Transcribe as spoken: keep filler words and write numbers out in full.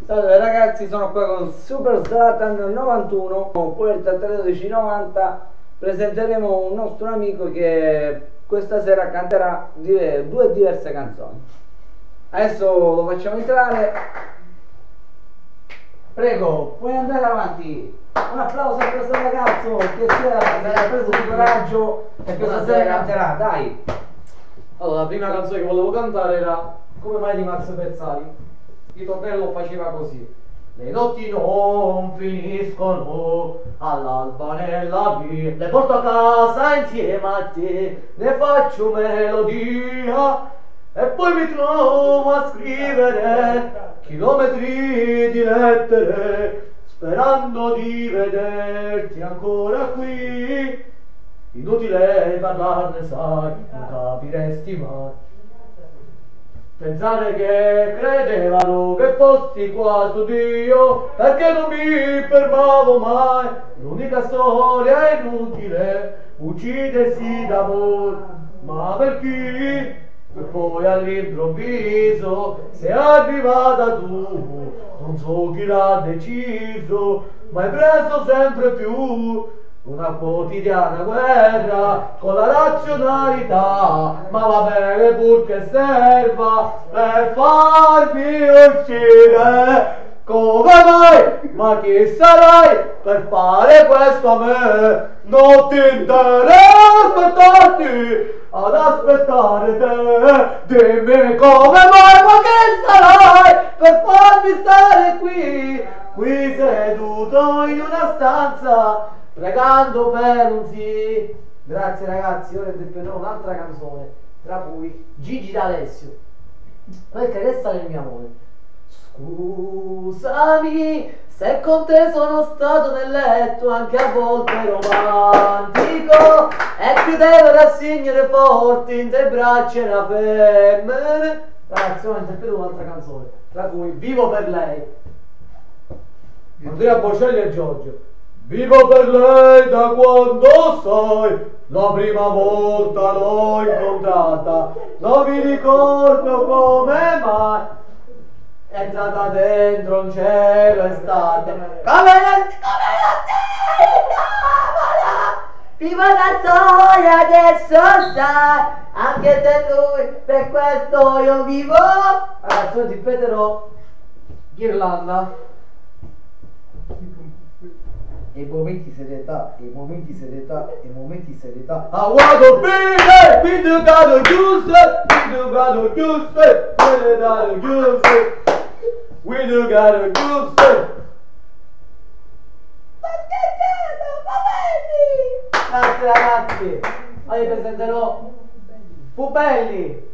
Salve ragazzi, sono qua con Super Zlatan novantuno, Puerta tredici novanta. Presenteremo un nostro amico che questa sera canterà due diverse canzoni. Adesso lo facciamo entrare. Prego, puoi andare avanti. Un applauso a questo ragazzo che si ha preso il coraggio e questa sera canterà, dai. Allora, la prima canzone che volevo cantare era Come mai di Max Pezzali. Il tornello faceva così: le notti non finiscono, all'alba nella via, le porto a casa insieme a te, ne faccio melodia e poi mi trovo a scrivere chilometri di lettere, sperando di vederti ancora qui. Inutile parlarne, sai, non capiresti mai. Pensare che credevano che fossi quasi Dio, perché non mi fermavo mai. L'unica storia inutile, uccidersi d'amore, ma per chi? E poi all'improvviso sei arrivata tu, non so chi l'ha deciso, ma hai preso sempre più una quotidiana guerra con la razionalità, ma va bene purché serva per farmi uccidere. Come mai? Ma chi sarai per fare questo a me? Non ti interessa aspettarti ad aspettare te. Dimmi come mai, ma chi sarai per farmi stare qui, qui seduto in una stanza pregando per un sì. Grazie ragazzi, ora interpreterò un'altra canzone, tra cui Gigi D'Alessio, perché resta nel mio amore. Scusami se con te sono stato nel letto anche a volte romantico e più devo rassegnare forti in te braccia la femmine. Ragazzi, ora interpreto un'altra canzone, tra cui Vivo per lei, Andrea Bocelli e Giorgio. Vivo per lei da quando sai, la prima volta l'ho incontrata, non mi ricordo come mai, è entrata dentro un cielo estate, come la, come la stella, viva la storia adesso sai, anche se lui, per questo io vivo. Adesso ripeterò Ghirlanda. E momenti serietà, e momenti serietà, e momenti serietà. I wanna be there, we do gotta use it, we do gotta use it, we do gotta use it, we do gotta use it. Grazie ragazzi, oggi presenterò Pubelli.